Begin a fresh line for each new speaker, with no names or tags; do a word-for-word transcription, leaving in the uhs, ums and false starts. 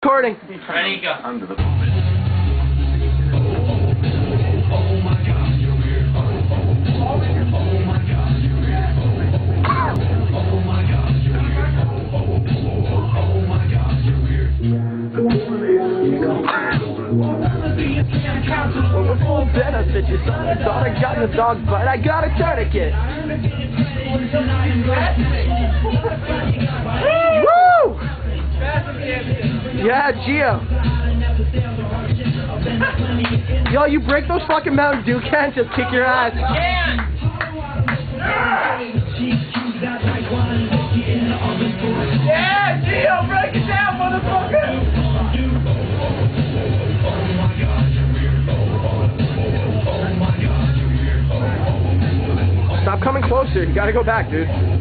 Recording.
Ready, go.
Under the
Full benefit, you son. I thought I got in a dog fight. I got a tourniquet. Woo! Yeah, Gio. Yo, you break those fucking Mountain Dew cans, just kick your ass.
Yeah, Gio, break it down, motherfucker!
Stop coming closer. You gotta go back, dude.